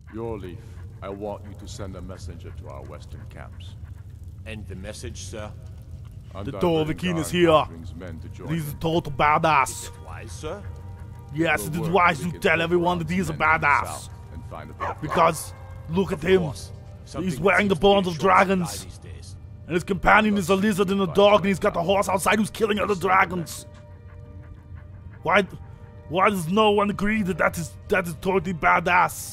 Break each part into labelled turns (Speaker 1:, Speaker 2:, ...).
Speaker 1: Yorleaf, I want you to send a messenger to our western camps.
Speaker 2: And the message, sir?
Speaker 3: The Dovahkiin is here. He's a total badass.
Speaker 2: Why, sir?
Speaker 3: Yes, it is wise to tell everyone that he's a badass. Because, look at him. He's wearing the bones of dragons. And his companion is a lizard and a dog, and he's got the horse outside who's killing other dragons. Why does no one agree that is totally badass?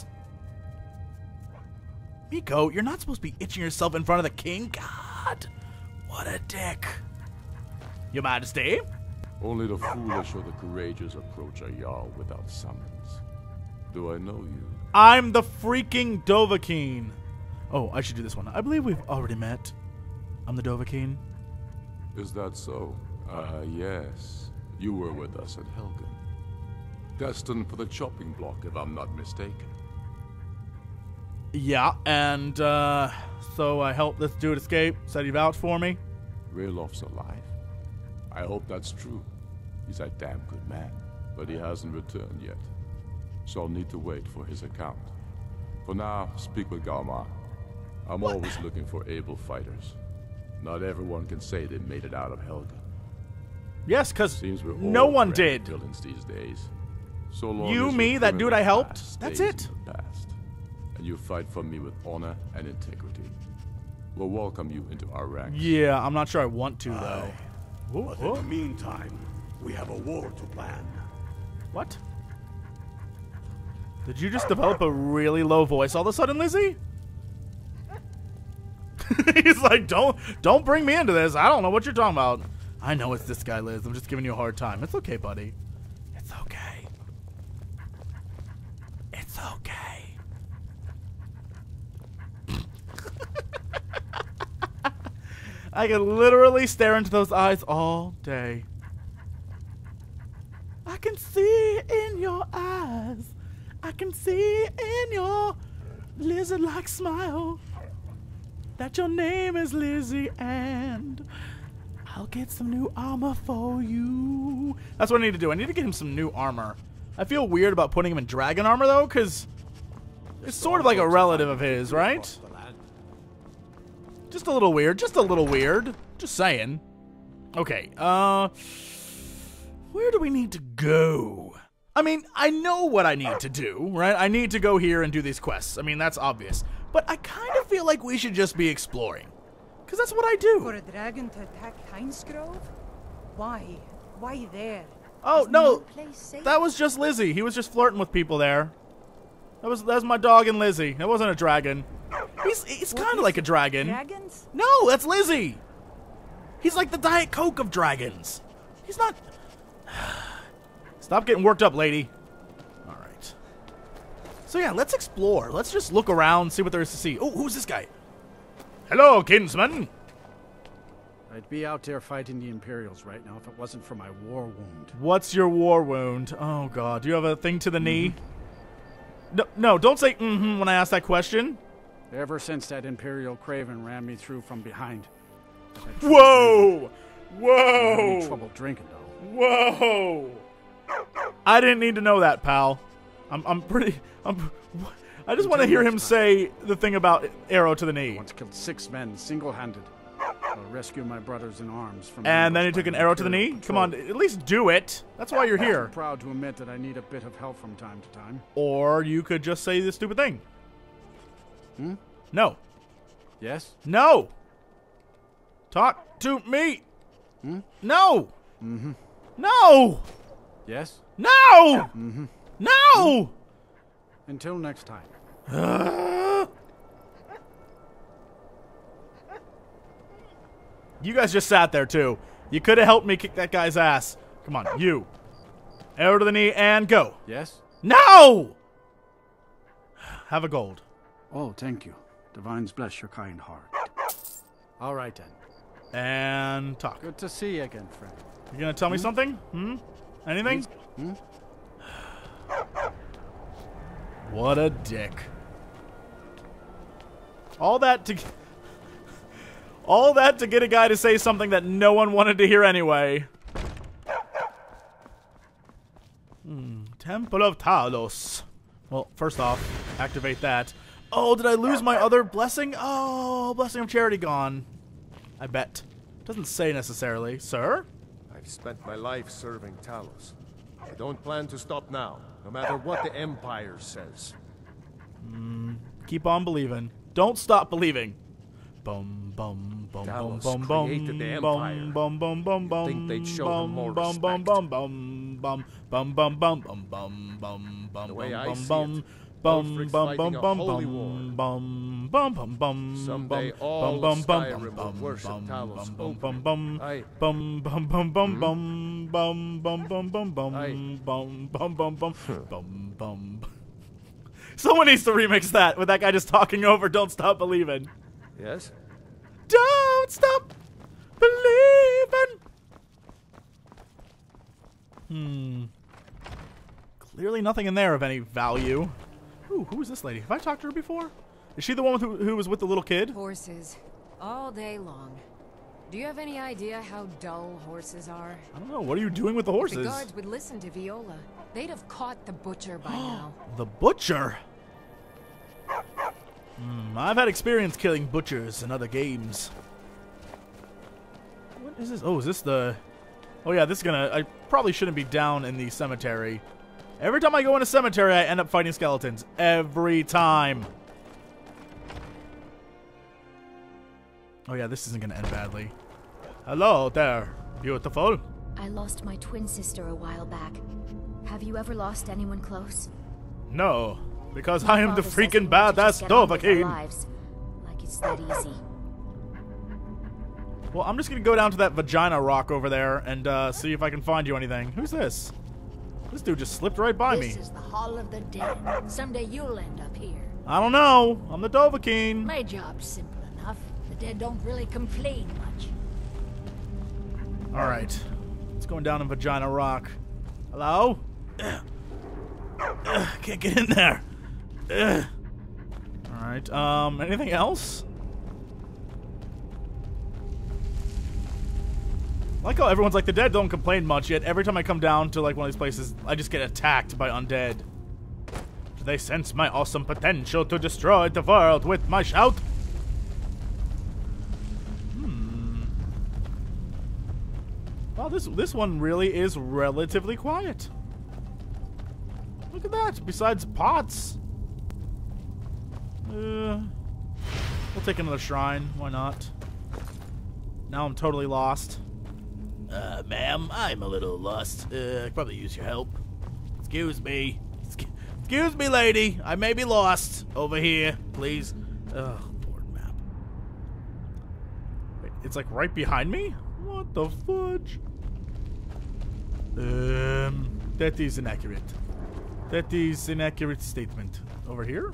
Speaker 4: Miko, you're not supposed to be itching yourself in front of the king? God, what a dick. Your Majesty?
Speaker 1: Only the foolish or the courageous approach a Jarl without summons. Do I know you?
Speaker 3: I'm the freaking Dovahkiin. Oh, I should do this one. I believe we've already met. I'm the Dovahkiin.
Speaker 1: Is that so? Yes. You were with us at Helgen. Destined for the chopping block, if I'm not mistaken.
Speaker 3: Yeah, and, so I helped this dude escape. Said he vouched for me.
Speaker 1: Raylof's alive. I hope that's true. He's a damn good man, but he hasn't returned yet. So I'll need to wait for his account. For now, speak with Galmar. I'm always looking for able fighters. Not everyone can say they made it out of Helgen.
Speaker 3: Yes, because
Speaker 1: Seems we're
Speaker 3: no
Speaker 1: all
Speaker 3: one
Speaker 1: grand
Speaker 3: did.
Speaker 1: villains these days. So long
Speaker 3: You,
Speaker 1: as
Speaker 3: me,
Speaker 1: your
Speaker 3: that dude
Speaker 1: criminal
Speaker 3: I helped,
Speaker 1: past
Speaker 3: that's
Speaker 1: stays
Speaker 3: it.
Speaker 1: in the past, and you fight for me with honor and integrity. We'll welcome you into our ranks.
Speaker 3: Yeah, I'm not sure I want to, though.
Speaker 5: But in the meantime, we have a war to plan.
Speaker 3: What? Did you just develop a really low voice all of a sudden, Lizzie? He's like, don't bring me into this. I don't know what you're talking about. I know it's this guy, Liz. I'm just giving you a hard time. It's okay, buddy. It's okay. It's okay. I can literally stare into those eyes all day. I can see in your eyes. I can see in your lizard-like smile that your name is Lizzie, and I'll get some new armor for you. That's what I need to do. I need to get him some new armor. I feel weird about putting him in dragon armor, though, because it's sort of like a relative of his, right? Just a little weird. Just a little weird. Just saying. Okay, where do we need to go? I mean, I know what I need to do, right? I need to go here and do these quests. I mean, that's obvious. But I kind of feel like we should just be exploring. Because that's what I do.
Speaker 6: For a dragon to attack Heinsgrove? Why? Why there?
Speaker 3: Oh,
Speaker 6: Is
Speaker 3: no.
Speaker 6: place safe?
Speaker 3: That was just Lizzie. He was just flirting with people there. That was my dog and Lizzie. That wasn't a dragon. He's kind of like a dragon.
Speaker 6: Dragons?
Speaker 3: No, that's Lizzie. He's like the Diet Coke of dragons. He's not... Stop getting worked up, lady. All right. So yeah, let's explore. Let's just look around, see what there is to see. Oh, who's this guy? Hello, kinsman.
Speaker 7: I'd be out there fighting the Imperials right now if it wasn't for my war wound.
Speaker 3: What's your war wound? Oh, God. Do you have a thing to the knee? No, don't say mm-hmm when I ask that question.
Speaker 7: Ever since that Imperial Craven ran me through from behind.
Speaker 3: Whoa!
Speaker 7: I'm
Speaker 3: Whoa!
Speaker 7: having trouble drinking, though.
Speaker 3: Whoa! I didn't need to know that, pal. I just want to hear him say the thing about arrow to the knee.
Speaker 7: I once killed 6 men single-handed. I'll rescue my brothers in arms from.
Speaker 3: And then he took an arrow to the knee?
Speaker 7: Patrol.
Speaker 3: Come on, at least do it. That's why you're here.
Speaker 7: I'm proud to admit that I need a bit of help from time to time.
Speaker 3: Or you could just say this stupid thing. No.
Speaker 7: Yes?
Speaker 3: No! Talk to me! No! No!
Speaker 7: Yes?
Speaker 3: No! No!
Speaker 7: Until next time.
Speaker 3: You guys just sat there, too. You could have helped me kick that guy's ass. Come on, you. Arrow to the knee and go.
Speaker 7: Yes?
Speaker 3: No! Have a gold.
Speaker 7: Oh, thank you. Divines bless your kind heart. All right, then.
Speaker 3: And talk.
Speaker 7: Good to see you again, friend.
Speaker 3: You gonna tell me something? Anything? What a dick. All that to get a guy to say something that no one wanted to hear anyway. Temple of Talos. Well, first off,
Speaker 4: activate that. Oh, did I lose my other blessing? Oh, blessing of charity gone. I bet. Doesn't say necessarily. Sir?
Speaker 2: I've spent my life serving Talos. I don't plan to stop now, no matter what the Empire says.
Speaker 4: Keep on believing. Don't stop believing. Bum bum bum
Speaker 2: Talos
Speaker 4: bum bum
Speaker 2: created the
Speaker 4: bum
Speaker 2: Empire.
Speaker 4: bum bum bum bum.
Speaker 2: Think they'd show him more
Speaker 4: bum bum
Speaker 2: respect.
Speaker 4: bum bum bum bum bum bum bum bum bum bum
Speaker 2: The way I
Speaker 4: bum
Speaker 2: see
Speaker 4: bum
Speaker 2: it,
Speaker 4: bum
Speaker 2: Ulfric's
Speaker 4: bum
Speaker 2: fighting
Speaker 4: bum
Speaker 2: a
Speaker 4: bum
Speaker 2: holy
Speaker 4: bum
Speaker 2: war.
Speaker 4: bum bum bum bum.
Speaker 2: Someday
Speaker 4: bum,
Speaker 2: all
Speaker 4: bum,
Speaker 2: of
Speaker 4: bum,
Speaker 2: Skyrim
Speaker 4: bum,
Speaker 2: will worship
Speaker 4: bum,
Speaker 2: Talos
Speaker 4: bum, bum,
Speaker 2: openly.
Speaker 4: bum,
Speaker 2: Aye.
Speaker 4: bum bum bum bum bum bum bum bum bum bum
Speaker 2: Aye.
Speaker 4: bum bum bum bum bum. Someone needs to remix that with that guy just talking over "Don't Stop Believing."
Speaker 2: Yes?
Speaker 4: Don't stop believing. Clearly nothing in there of any value. Ooh, who is this lady? Have I talked to her before? Is she the one who was with the little kid?
Speaker 8: Horses. All day long. Do you have any idea how dull horses are?
Speaker 4: I don't know. What are you doing with the
Speaker 8: If
Speaker 4: horses?
Speaker 8: the guards would listen to Viola, they'd have caught the butcher by now.
Speaker 4: The butcher? I've had experience killing butchers in other games. What is this? Oh, is this the... Oh yeah, this is gonna... I probably shouldn't be down in the cemetery. Every time I go in a cemetery, I end up fighting skeletons. Every time. Oh yeah, this isn't gonna end badly. Hello there, beautiful.
Speaker 9: I lost my twin sister a while back. Have you ever lost anyone close?
Speaker 4: No, because I am the
Speaker 9: Father says
Speaker 4: freaking
Speaker 9: we want to
Speaker 4: badass
Speaker 9: just get on with our
Speaker 4: Dovahkiin.
Speaker 9: lives. Like it's that easy.
Speaker 4: Well, I'm just gonna go down to that vagina rock over there and see if I can find you anything. Who's this? This dude just slipped right by me.
Speaker 10: This is the Hall of the Dead. Someday you'll end up here.
Speaker 4: I don't know. I'm the Dovahkiin.
Speaker 10: My job's simple enough. The dead don't really complain much.
Speaker 4: All right, it's going down in Vagina Rock. Hello? Can't get in there. All right. Anything else? I like how everyone's like, the dead don't complain much, yet every time I come down to like one of these places, I just get attacked by undead. Do they sense my awesome potential to destroy the world with my shout? Well, this one really is relatively quiet. Look at that. Besides pots. We'll take another shrine. Why not? Now I'm totally lost. Ma'am, I'm a little lost. I could probably use your help. Excuse me. Excuse me, lady. I may be lost. Over here, please. Oh, board map. Wait, it's like right behind me? What the fudge? That is inaccurate. That is an accurate statement. Over here?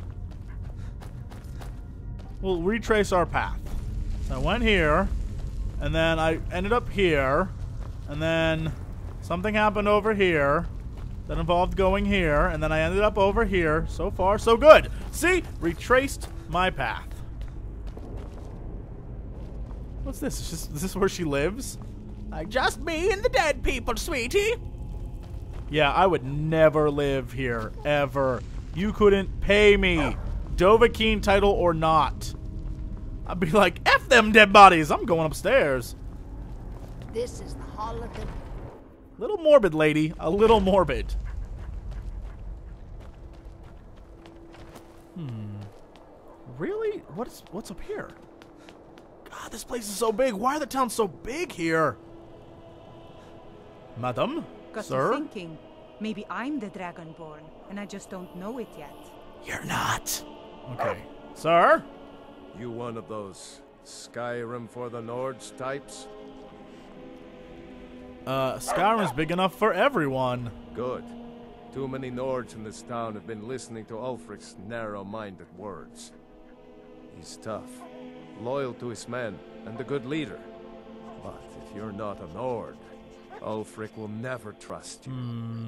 Speaker 4: We'll retrace our path. So I went here, and then I ended up here, and then something happened over here that involved going here, and then I ended up over here. So far, so good. See? Retraced my path. What's this? Is this where she lives? Like, just me and the dead people, sweetie. Yeah, I would never live here, ever. You couldn't pay me. Dovahkiin title or not. I'd be like, F them dead bodies. I'm going upstairs.
Speaker 10: This is the Hall of the...
Speaker 4: Little morbid, lady. A little morbid. Really? What's up here? God, this place is so big. Why are the towns so big here? Madam?
Speaker 6: Got
Speaker 4: Sir?
Speaker 6: me thinking, maybe I'm the Dragonborn, and I just don't know it yet.
Speaker 4: You're not. Okay. Sir?
Speaker 2: You one of those Skyrim for the Nords types?
Speaker 4: Skyrim's big enough for everyone.
Speaker 2: Good. Too many Nords in this town have been listening to Ulfric's narrow-minded words. He's tough, loyal to his men, and a good leader. But if you're not a Nord, Ulfric will never trust you.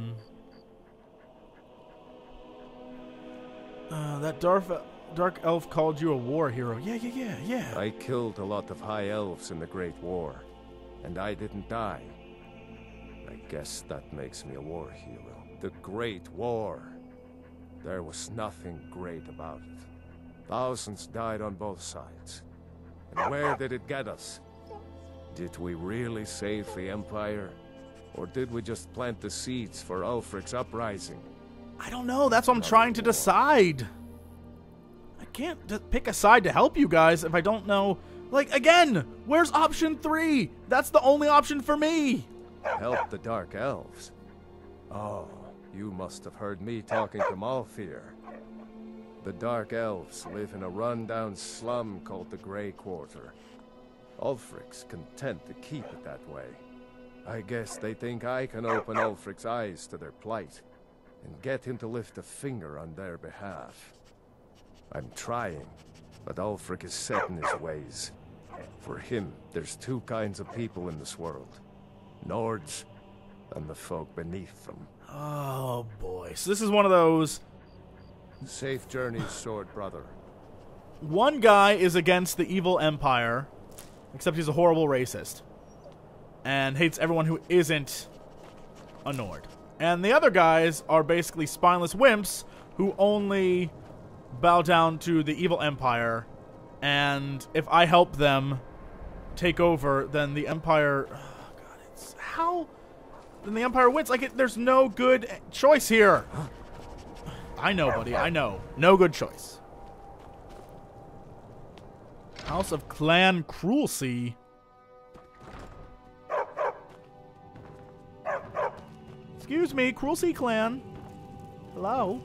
Speaker 4: That dark elf called you a war hero. Yeah.
Speaker 2: I killed a lot of high elves in the Great War, and I didn't die. I guess that makes me a war hero. The Great War. there was nothing great about it. Thousands died on both sides. And where did it get us? Did we really save the Empire? Or did we just plant the seeds for Ulfric's uprising?
Speaker 4: I don't know. That's what I'm trying to decide. I can't pick a side to help you guys if I don't know. Like, again, where's option 3? That's the only option for me.
Speaker 2: Help the Dark Elves? Oh, you must have heard me talking to Malfir. The Dark Elves live in a run-down slum called the Grey Quarter. Ulfric's content to keep it that way. I guess they think I can open Ulfric's eyes to their plight and get him to lift a finger on their behalf. I'm trying, but Ulfric is set in his ways. For him, there's two kinds of people in this world. Nords and the folk beneath them.
Speaker 4: Oh boy, so this is one of those.
Speaker 2: Safe journeys, sword brother.
Speaker 4: One guy is against the evil empire, except he's a horrible racist and hates everyone who isn't a Nord. And the other guys are basically spineless wimps who only bow down to the evil empire, and if I help them take over, then the empire... Oh god, it's... How? Then the empire wins. Like, there's no good choice here. I know, buddy, I know. No good choice. House of Clan Cruelty. Excuse me, Cruelty Clan. Hello?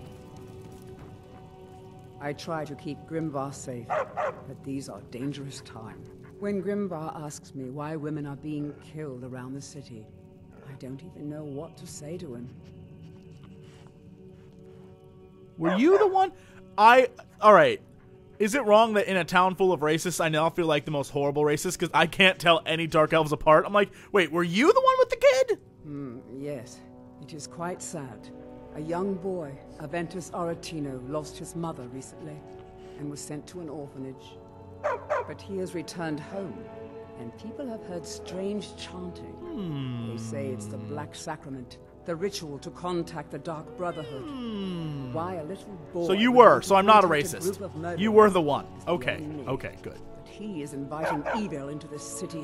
Speaker 11: I try to keep Grimvar safe, but these are dangerous times. When Grimvar asks me why women are being killed around the city, I don't even know what to say to him.
Speaker 4: Were you the one? Alright. Is it wrong that in a town full of racists, I now feel like the most horrible racist? Because I can't tell any Dark Elves apart. I'm like, wait, were you the one with the kid?
Speaker 11: Yes. It is quite sad. A young boy, Aventus Aretino, lost his mother recently and was sent to an orphanage. But he has returned home, and people have heard strange chanting. They say it's the Black Sacrament, the ritual to contact the Dark Brotherhood. Why a little boy...
Speaker 4: So you were, so I'm not a racist. You were the one. Okay, okay, good.
Speaker 11: But he is inviting evil into this city.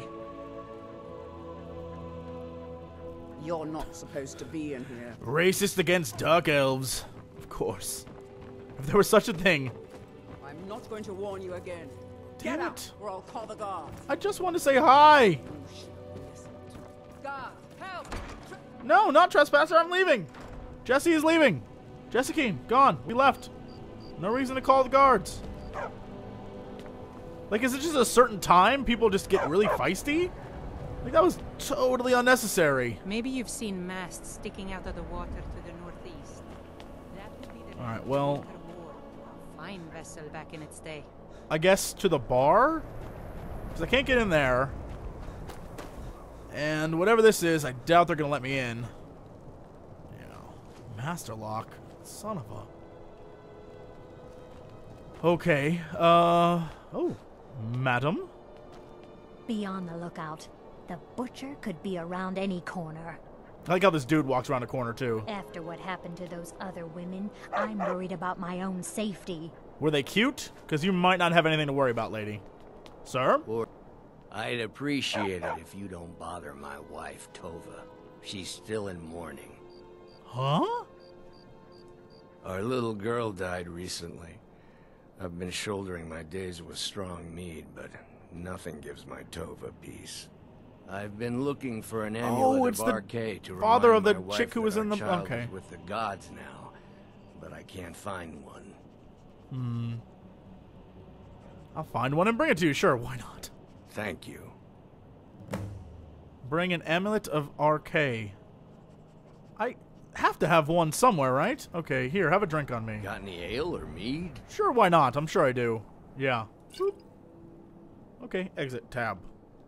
Speaker 11: You're not supposed to be in here.
Speaker 4: Racist against Dark Elves. Of course. If there was such a thing.
Speaker 11: I'm not going to warn you again.
Speaker 4: Damn
Speaker 11: Get
Speaker 4: it.
Speaker 11: out, or I'll call the guards.
Speaker 4: I just want to say hi.
Speaker 11: Guards, help!
Speaker 4: No, not trespasser. I'm leaving. Jesse is leaving. Jessica, gone. We left. No reason to call the guards. Like, is it just a certain time people just get really feisty? Like, that was totally unnecessary.
Speaker 6: Maybe you've seen masts sticking out of the water to the northeast. That would be the
Speaker 4: Alright, well...
Speaker 6: fine vessel back in its day.
Speaker 4: I guess to the bar? Because I can't get in there. And whatever this is, I doubt they're going to let me in. Yeah. Master lock. Son of a... Okay. Oh. Madam?
Speaker 10: Be on the lookout. The butcher could be around any corner.
Speaker 4: I like how this dude walks around a corner, too.
Speaker 10: After what happened to those other women, I'm worried about my own safety.
Speaker 4: Were they cute? Because you might not have anything to worry about, lady. Sir?
Speaker 12: I'd appreciate it if you don't bother my wife, Tova. She's still in mourning.
Speaker 4: Huh?
Speaker 12: Our little girl died recently. I've been shouldering my days with strong mead, but nothing gives my Tova peace. I've been looking for an amulet
Speaker 4: it's
Speaker 12: of
Speaker 4: the
Speaker 12: Arkay to
Speaker 4: father
Speaker 12: remind
Speaker 4: of
Speaker 12: my
Speaker 4: the
Speaker 12: wife
Speaker 4: chick who was
Speaker 12: that
Speaker 4: in
Speaker 12: our
Speaker 4: the...
Speaker 12: child
Speaker 4: Okay.
Speaker 12: is with the gods now, but I can't find one.
Speaker 4: I'll find one and bring it to you. Sure, why not?
Speaker 12: Thank you.
Speaker 4: Bring an amulet of Arkay. I have to have one somewhere, right? Okay, here, have a drink on me.
Speaker 12: Got any ale or mead?
Speaker 4: Sure, why not? I'm sure I do. Yeah. Boop. Okay, exit tab.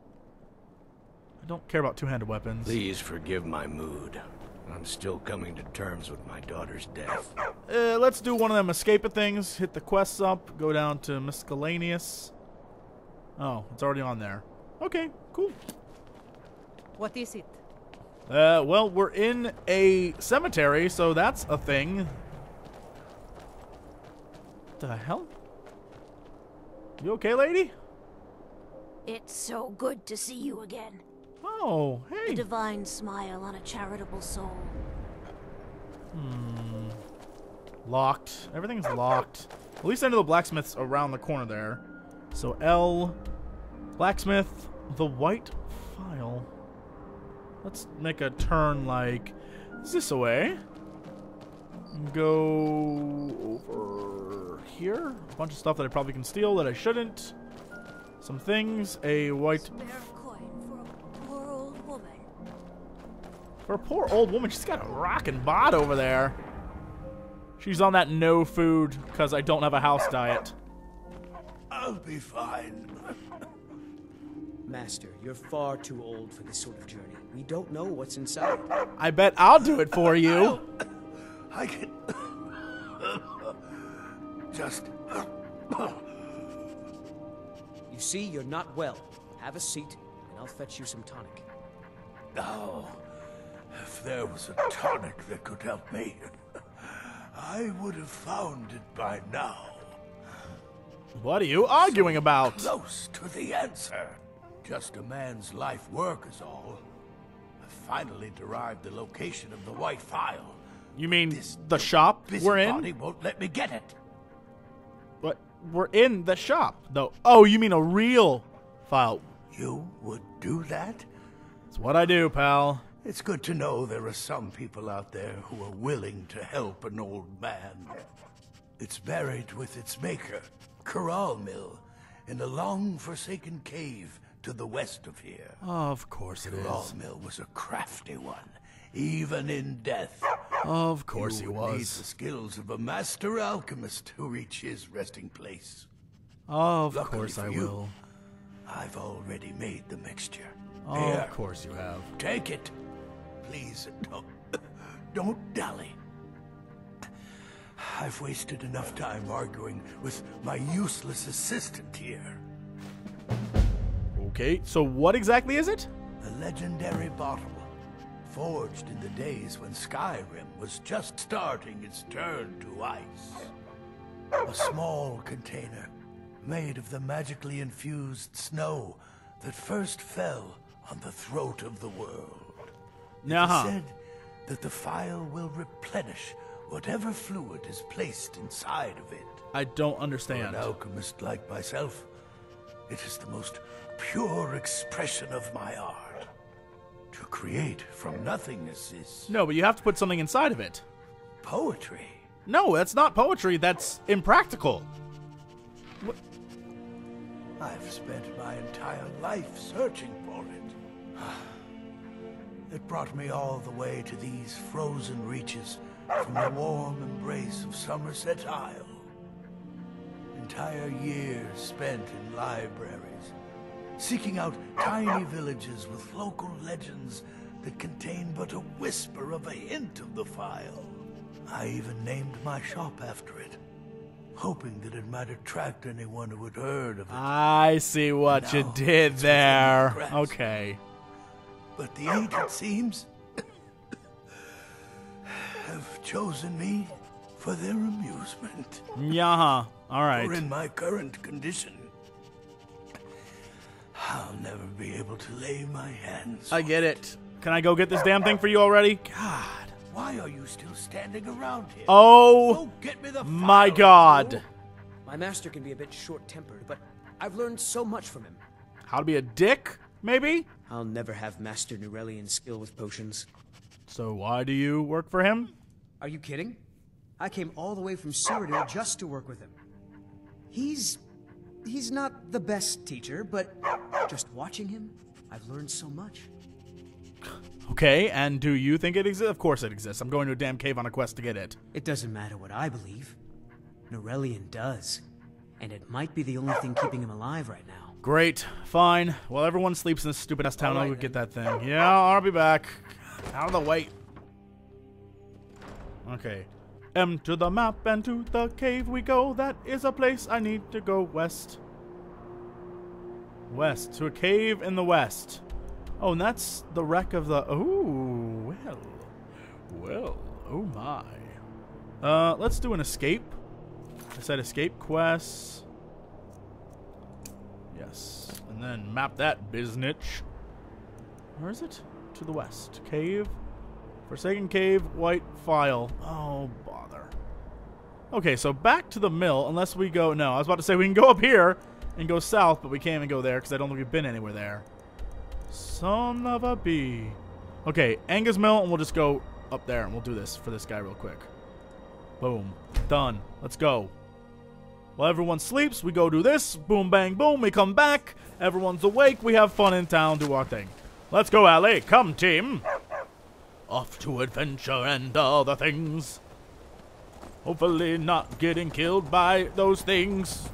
Speaker 4: I don't care about two-handed weapons.
Speaker 12: Please forgive my mood. I'm still coming to terms with my daughter's death.
Speaker 4: Let's do one of them escape things. Hit the quests up. Go down to miscellaneous. Oh, it's already on there. Okay, cool.
Speaker 6: What is it?
Speaker 4: Well, we're in a cemetery, so that's a thing. What the hell? You okay, lady?
Speaker 10: It's so good to see you again.
Speaker 4: Oh, hey.
Speaker 10: A divine smile on a charitable soul.
Speaker 4: Locked. Everything's locked. At least I know the blacksmith's around the corner there. So L, blacksmith, the white file. Let's make a turn like this away. Go over here. A bunch of stuff that I probably can steal that I shouldn't. Some things. A white.
Speaker 10: Spare coin for a poor old woman.
Speaker 4: For a poor old woman, she's got a rockin' bod over there. She's on that no food because I don't have a house diet.
Speaker 5: I'll be fine.
Speaker 13: Master, you're far too old for this sort of journey. We don't know what's inside.
Speaker 4: I bet I'll do it for you.
Speaker 5: I can... just...
Speaker 13: You see, you're not well. Have a seat, and I'll fetch you some tonic.
Speaker 5: Oh, if there was a tonic that could help me, I would have found it by now.
Speaker 4: What are you arguing about?
Speaker 5: Close to the answer. Just a man's life work is all. I finally derived the location of the white file.
Speaker 4: You mean the shop we're in?
Speaker 5: Busybody won't let me get it.
Speaker 4: But we're in the shop, though. Oh, you mean a real file?
Speaker 5: You would do that?
Speaker 4: It's what I do, pal.
Speaker 5: It's good to know there are some people out there who are willing to help an old man. It's buried with its maker, Corral Mill, in a long-forsaken cave to the west of here.
Speaker 4: Of course it is.
Speaker 5: Corral Mill was a crafty one, even in death.
Speaker 4: Of course he
Speaker 5: Need
Speaker 4: was.
Speaker 5: the skills of a master alchemist to reach his resting place.
Speaker 4: Of
Speaker 5: Luckily
Speaker 4: course I
Speaker 5: for you,
Speaker 4: will.
Speaker 5: I've already made the mixture.
Speaker 4: Of course you have.
Speaker 5: Take it. Please, don't dally. I've wasted enough time arguing with my useless assistant here.
Speaker 4: Okay, so what exactly is it?
Speaker 5: The legendary bottle, forged in the days when Skyrim was just starting its turn to ice. A small container made of the magically infused snow that first fell on the throat of the world. It is said that the file will replenish whatever fluid is placed inside of it.
Speaker 4: I don't understand.
Speaker 5: For an alchemist like myself, it is the most pure expression of my art. To create from nothingness is...
Speaker 4: No, but you have to put something inside of it.
Speaker 5: Poetry.
Speaker 4: No, that's not poetry. That's impractical. What?
Speaker 5: I've spent my entire life searching for it. It brought me all the way to these frozen reaches from the warm embrace of Somerset Isle. Entire years spent in libraries, seeking out tiny villages with local legends that contain but a whisper of a hint of the file. I even named my shop after it, hoping that it might attract anyone who had heard of it.
Speaker 4: I see what you did there. Okay.
Speaker 5: But the eight, it seems, have chosen me for their amusement.
Speaker 4: Yeah, all right.
Speaker 5: For in my current condition, I'll never be able to lay my hands
Speaker 4: I get it. Can I go get this damn thing for you already? God.
Speaker 5: Why are you still standing around here?
Speaker 4: Oh,
Speaker 5: Go get me the
Speaker 4: my
Speaker 5: file,
Speaker 4: God.
Speaker 5: fool.
Speaker 13: My master can be a bit short-tempered, but I've learned so much from him.
Speaker 4: How to be a dick, maybe?
Speaker 13: I'll never have Master Nurelian's skill with potions.
Speaker 4: So why do you work for him?
Speaker 13: Are you kidding? I came all the way from Cyrodiil just to work with him. He's not the best teacher, but just watching him, I've learned so much.
Speaker 4: Okay, and do you think it exists? Of course it exists. I'm going to a damn cave on a quest to get it.
Speaker 13: It doesn't matter what I believe. Nurelian does. And it might be the only thing keeping him alive right now.
Speaker 4: Great, fine. While everyone sleeps in this stupid ass town, I'll go get that thing. Yeah, I'll be back. Out of the way. Okay. M to the map and to the cave we go. That is a place I need to go west. West. To a cave in the west. Oh, and that's the wreck of the... Oh, well. Well, oh my. Let's do an escape. I said escape quests. Yes. And then map that biznitch. Where is it? To the west. Cave. Forsaken Cave, white file. Oh, bother. Okay, so back to the mill, unless we go... No, I was about to say we can go up here and go south, but we can't even go there because I don't think we've been anywhere there. Son of a bee. Okay, Angus Mill, and we'll just go up there, and we'll do this for this guy real quick. Boom. Done. Let's go. While everyone sleeps, we go do this. Boom, bang, boom. We come back. Everyone's awake. We have fun in town. Do our thing. Let's go, Allie. Come, team. Off to adventure and other things. Hopefully not getting killed by those things.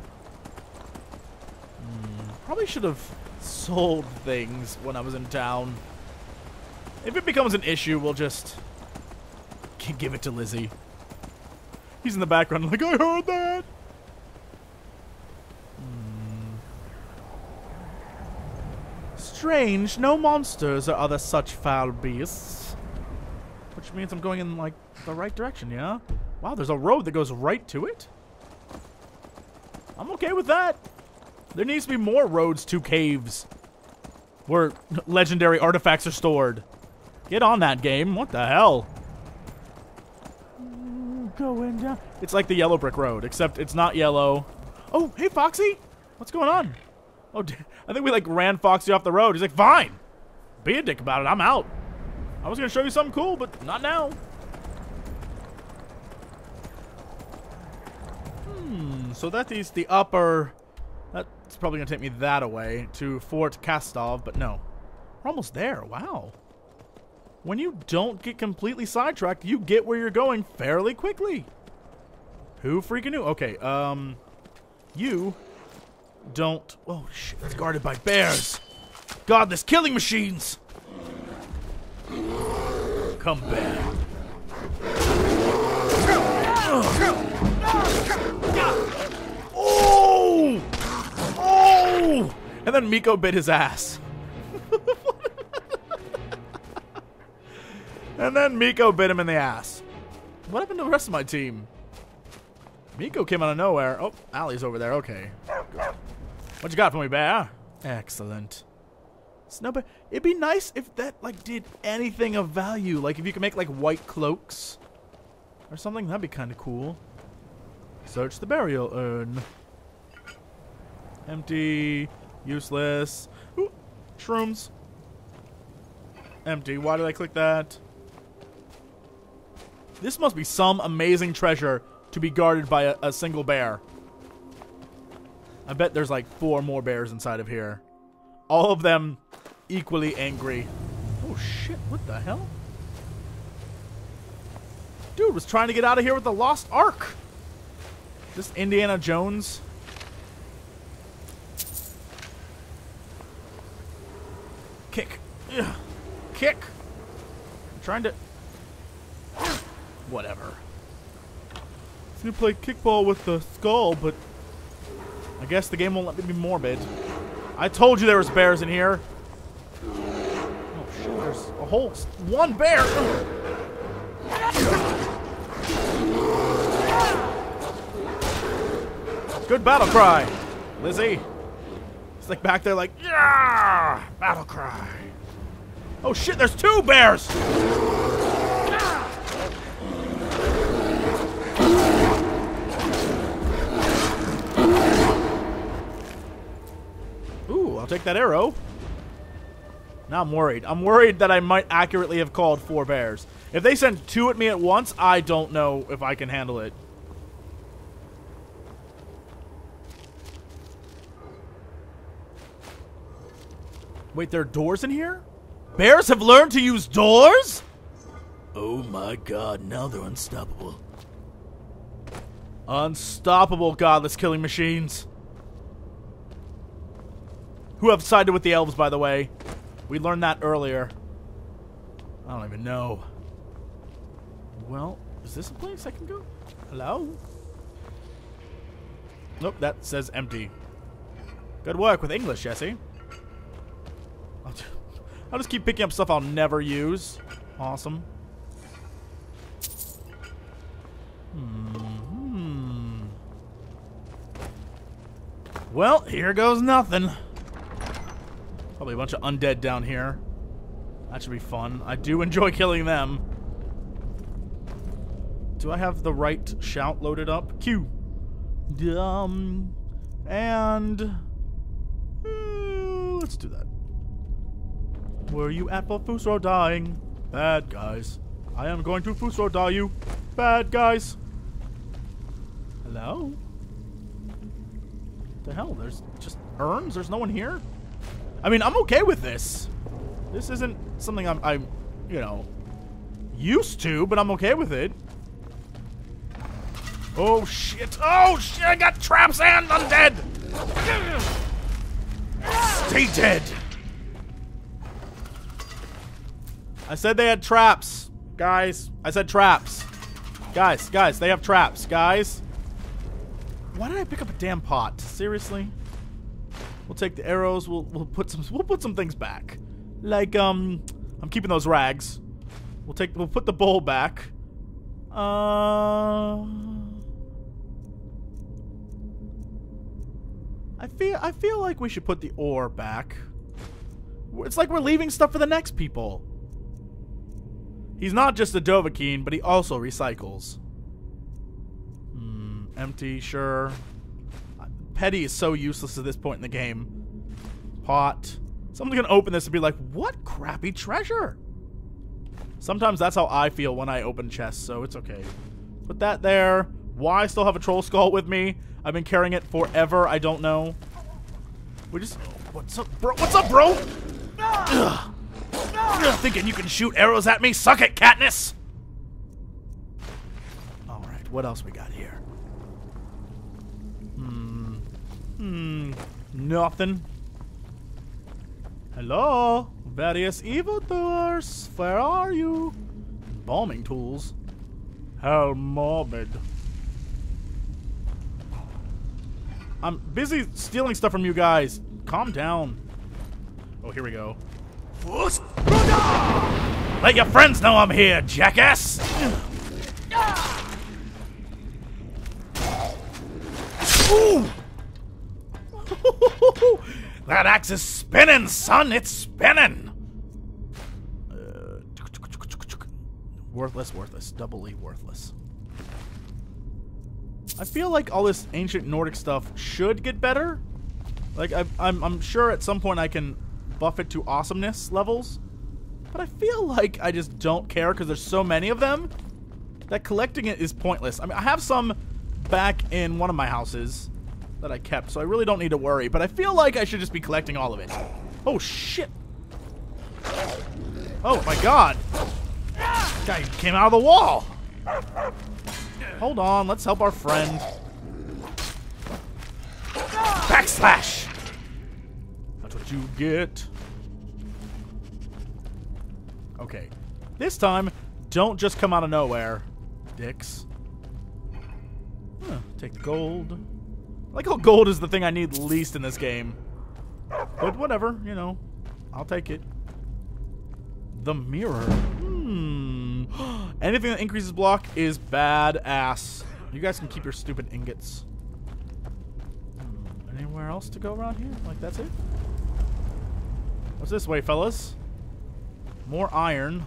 Speaker 4: Probably should have sold things when I was in town. If it becomes an issue, we'll just give it to Lizzie. He's in the background like, I heard that. Strange, no monsters or other such foul beasts. Which means I'm going in, like, the right direction, yeah? Wow, there's a road that goes right to it? I'm okay with that. There needs to be more roads to caves where legendary artifacts are stored. Get on that game. What the hell? Going down. It's like the yellow brick road, except it's not yellow. Oh, hey, Foxy. What's going on? Oh, I think we, like, ran Foxy off the road. He's like, fine. Be a dick about it. I'm out. I was going to show you something cool, but not now. So that is the upper... That's probably going to take me that away to Fort Kastov, but no. We're almost there. Wow. When you don't get completely sidetracked, you get where you're going fairly quickly. Who freaking knew? Okay, you don't... Oh, shit. It's guarded by bears. God, there's killing machines. Come back. Oh! Oh! And then Miko bit his ass. And then Miko bit him in the ass. What happened to the rest of my team? Miko came out of nowhere. Oh, Allie's over there. Okay. What you got for me, bear? Excellent. Snowbear. It'd be nice if that, like, did anything of value. Like, if you could make, like, white cloaks or something. That'd be kind of cool. Search the burial urn. Empty. Useless. Ooh, shrooms. Empty. Why did I click that? This must be some amazing treasure to be guarded by a single bear. I bet there's like 4 more bears inside of here. All of them equally angry. Oh shit, what the hell? Dude was trying to get out of here with the Lost Ark. This Indiana Jones. Kick. Ugh. Kick. I'm trying to... Whatever. He's gonna play kickball with the skull, but I guess the game won't let me be morbid. I told you there was bears in here. Oh shit, there's a whole 1 bear. Good battle cry, Lizzie. It's like back there like, yeah, battle cry. Oh shit, there's 2 bears. Ooh, I'll take that arrow. Now I'm worried. I'm worried that I might accurately have called 4 bears. If they send 2 at me at once, I don't know if I can handle it. Wait, there are doors in here? Bears have learned to use doors? Oh my god, now they're unstoppable. Unstoppable godless killing machines. Who have sided with the elves, by the way. We learned that earlier. I don't even know. Well, is this a place I can go? Hello? Nope, that says empty. Good work with English, Jesse. I'll just keep picking up stuff I'll never use. Awesome. Well, here goes nothing. Probably a bunch of undead down here. That should be fun. I do enjoy killing them. Do I have the right shout loaded up? Q. And... let's do that. Where are you at for Fusro dying? Bad guys. I am going to Fusro die you. Bad guys. Hello? What the hell? There's just urns? There's no one here? I mean, I'm okay with this. This isn't something I'm you know, used to, but I'm okay with it. Oh, shit. Oh, shit. I got traps and undead. Stay dead. I said they had traps. Guys, I said traps. Guys, they have traps. Guys. Why did I pick up a damn pot? Seriously? We'll take the arrows. We'll put some things back. Like I'm keeping those rags. We'll put the bowl back. I feel like we should put the ore back. It's like we're leaving stuff for the next people. He's not just a Dovahkiin, but he also recycles. Empty, sure. Petty is so useless at this point in the game. Pot. Someone's gonna open this and be like, what crappy treasure? Sometimes that's how I feel when I open chests, so it's okay. Put that there. Why I still have a troll skull with me? I've been carrying it forever. I don't know. We just... What's up, bro? What's up, bro? Ugh. Thinking you can shoot arrows at me? Suck it, Katniss! Alright, what else we got here? Nothing. Hello? Various evildoers. Where are you? Bombing tools. How morbid. I'm busy stealing stuff from you guys. Calm down. Oh, here we go. Let your friends know I'm here, jackass! Ooh! That axe is spinning, son! It's spinning! Worthless. Doubly worthless. I feel like all this ancient Nordic stuff should get better. Like, I'm sure at some point I can buff it to awesomeness levels. But I feel like I just don't care because there's so many of them that collecting it is pointless. I mean, I have some back in one of my houses that I kept, so I really don't need to worry. But I feel like I should just be collecting all of it. Oh, shit. Oh, my God. This guy came out of the wall. Hold on, let's help our friend. Backslash! That's what you get. Okay. This time, don't just come out of nowhere, dicks. Take the gold. I like how gold is the thing I need least in this game. But whatever, you know. I'll take it. The mirror. Anything that increases block is badass. You guys can keep your stupid ingots. Anywhere else to go around here? Like, that's it? What's this way, fellas? More iron.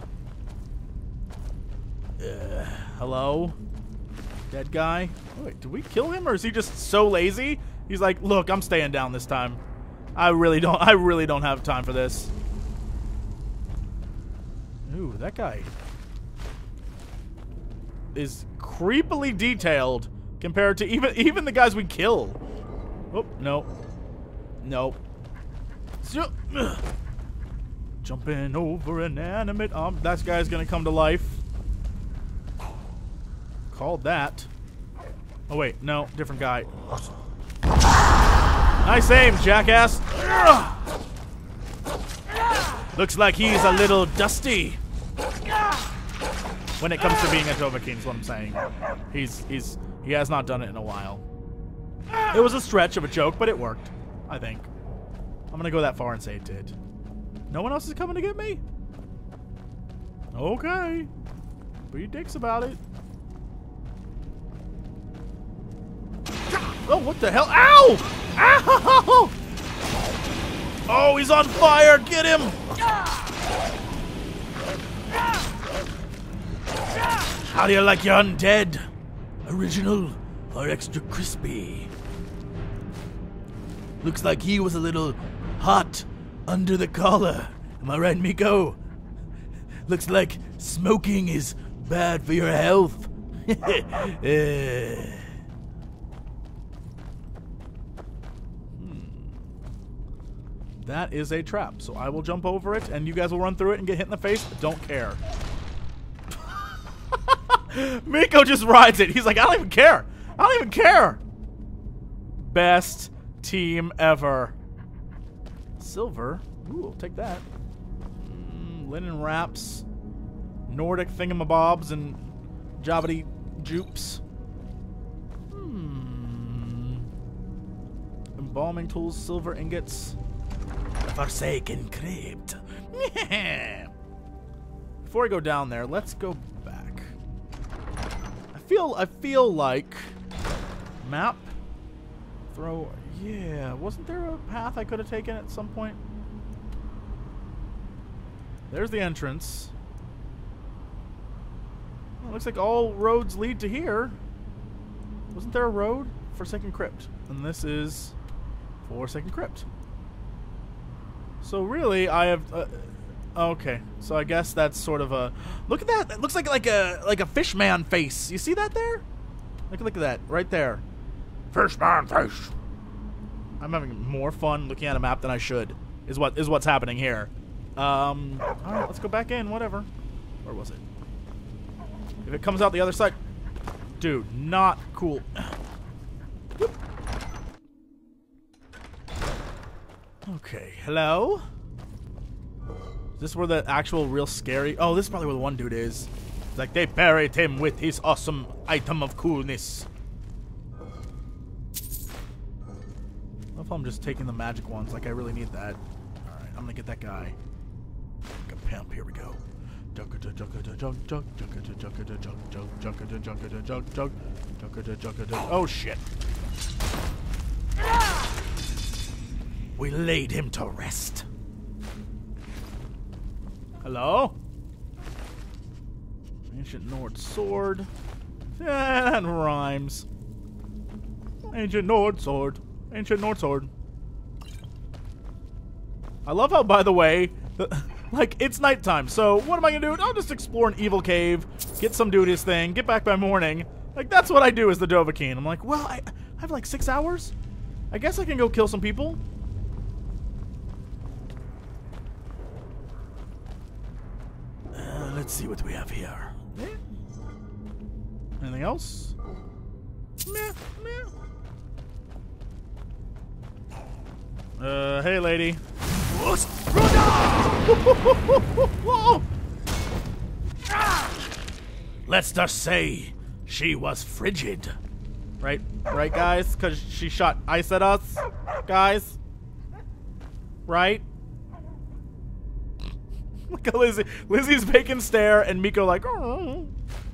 Speaker 4: Hello? Dead guy? Oh, wait, did we kill him, or is he just so lazy? He's like, look, I'm staying down this time. I really don't have time for this. Ooh, that guy is creepily detailed compared to even the guys we kill. Oh, no. Nope. Jumping over inanimate that guy's gonna come to life. Called that. Oh, wait. No. Different guy. Nice aim, jackass. Looks like he's a little dusty. When it comes to being a Dovahkiin, is what I'm saying. He has not done it in a while. It was a stretch of a joke, but it worked. I think. I'm gonna go that far and say it did. No one else is coming to get me? Okay. Be dicks about it. Oh, what the hell? Ow! No! Oh, he's on fire! Get him! How do you like your undead? Original or extra crispy? Looks like he was a little hot under the collar. Am I right, Miko? Looks like smoking is bad for your health. That is a trap, so I will jump over it, and you guys will run through it and get hit in the face. Don't care. Miko just rides it. He's like, I don't even care. I don't even care. Best team ever. Silver. Ooh, I'll take that. Linen wraps. Nordic thingamabobs and jobbity jupes. Embalming tools, silver ingots. Forsaken crypt. Before we go down there, let's go back. I feel like map throw. Yeah, wasn't there a path I could have taken at some point? There's the entrance. Well, looks like all roads lead to here. Wasn't there a road? Forsaken Crypt. And this is Forsaken Crypt. So really, I have... okay, so I guess that's sort of a... Look at that! It looks like a fishman face. You see that there? Look at that, right there. Fishman face! I'm having more fun looking at a map than I should, is what's happening here. Alright, let's go back in, whatever. Where was it? If it comes out the other side... Dude, not cool. Okay, hello? Is this where the actual real scary... Oh, this is probably where the one dude is. It's like, they buried him with his awesome item of coolness. I don't know if I'm just taking the magic ones, like I really need that. Alright, I'm gonna get that guy. Like a pimp, here we go. Oh shit. We laid him to rest. Hello? Ancient Nord sword. That rhymes. Ancient Nord sword. Ancient Nord sword. I love how, by the way, like, it's nighttime, so what am I gonna do? I'll just explore an evil cave, get some dude his thing, get back by morning. Like, that's what I do as the Dovahkiin. I'm like, well, I have like 6 hours? I guess I can go kill some people. Let's see what we have here. Anything else? Meh, meh. Hey, lady. Let's just say she was frigid. Right, guys? Because she shot ice at us, guys. Right? Look at Lizzie. Lizzie's vacant stare, and Miko like, oh.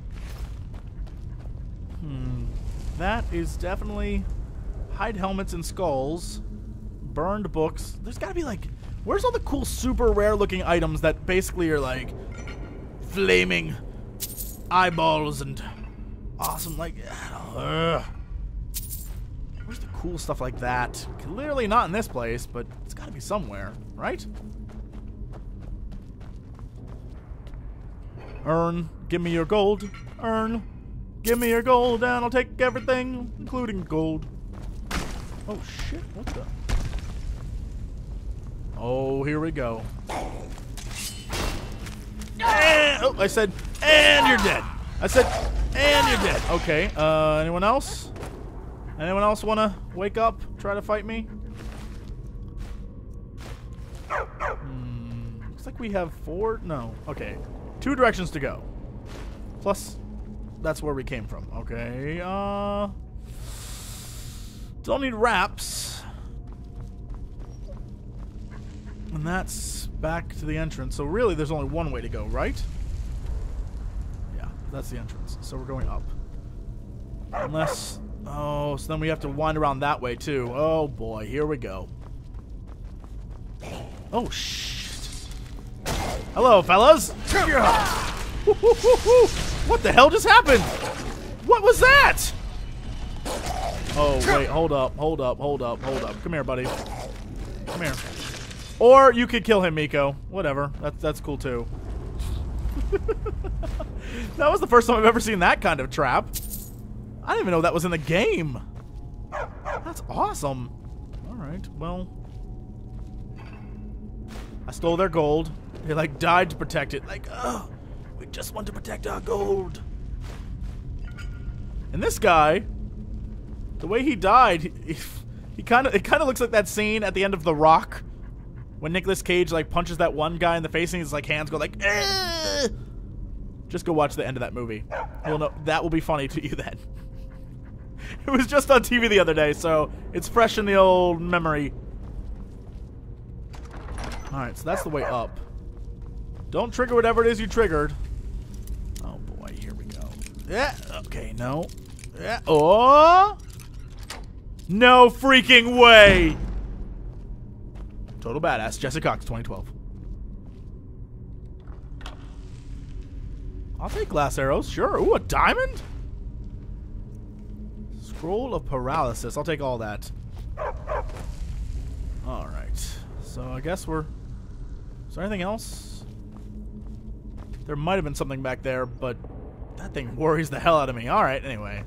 Speaker 4: That is definitely hide helmets and skulls, burned books. There's got to be like, where's all the cool, super rare looking items that basically are like flaming eyeballs and awesome, like, where's the cool stuff like that? Clearly not in this place, but it's got to be somewhere, right? Earn, give me your gold. Earn, give me your gold, and I'll take everything, including gold. Oh shit, what the? Oh, here we go. And, oh, I said, and you're dead. I said, and you're dead. Okay, anyone else? Anyone else want to wake up, try to fight me? Looks like we have 4, no, okay. 2 directions to go. Plus, that's where we came from. Okay, don't need wraps. And that's back to the entrance. So really, there's only one way to go, right? Yeah, that's the entrance. So we're going up. Unless Oh, so then we have to wind around that way, too. Oh, boy. Here we go. Oh, shit. Hello, fellas. What the hell just happened? What was that? Oh, wait. Hold up. Hold up. Hold up. Hold up. Come here, buddy. Come here. Or you could kill him, Miko. Whatever. That's cool, too. That was the first time I've ever seen that kind of trap. I didn't even know that was in the game. That's awesome. Alright, well. I stole their gold. They, like, died to protect it. Like, oh, we just want to protect our gold. And this guy, the way he died, it kind of looks like that scene at the end of The Rock when Nicolas Cage, like, punches that one guy in the face and his, like, hands go like, eh! Just go watch the end of that movie. You'll know that will be funny to you then. It was just on TV the other day, so it's fresh in the old memory. Alright, so that's the way up. Don't trigger whatever it is you triggered. Oh boy, here we go. Yeah, okay, no. Yeah, oh! No freaking way! Total Badass, Jesse Cox, 2012. I'll take glass arrows, sure. Ooh, a diamond? Scroll of Paralysis. I'll take all that. Alright. So I guess we're... Is there anything else? There might have been something back there, but that thing worries the hell out of me. Alright, anyway.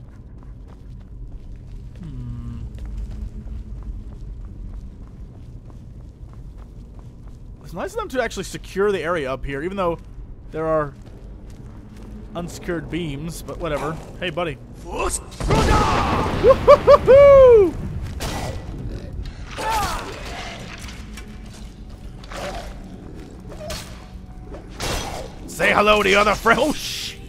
Speaker 4: It's nice of them to actually secure the area up here, even though there are unsecured beams, but whatever. Hey, buddy. Woo-hoo-hoo-hoo! Say hello to the other friend. Oh, shit.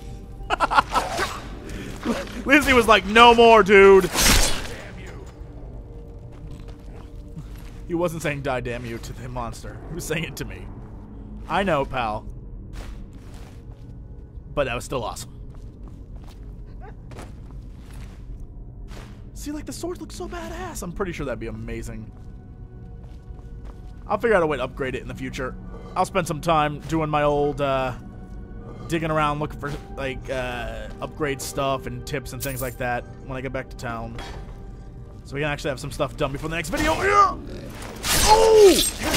Speaker 4: Lindsay was like, no more, dude. Damn you. He wasn't saying die damn you to the monster. He was saying it to me. I know, pal. But that was still awesome. See, like, the sword looks so badass. I'm pretty sure that'd be amazing. I'll figure out a way to upgrade it in the future. I'll spend some time doing my old, digging around looking for, like, upgrade stuff and tips and things like that when I get back to town. So we can actually have some stuff done before the next video. Oh!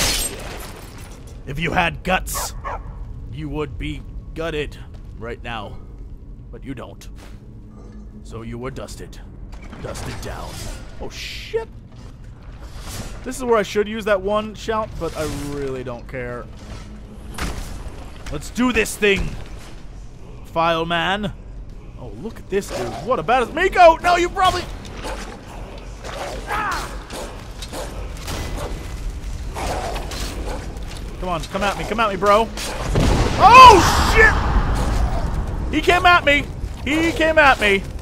Speaker 4: If you had guts, you would be gutted right now. But you don't. So you were dusted. Dusted down. Oh, shit. This is where I should use that one shout, but I really don't care. Let's do this thing, File Man. Oh, look at this dude. What a badass. Miko! No, you probably... Ah! Come on, come at me, bro. Oh, shit! He came at me. He came at me.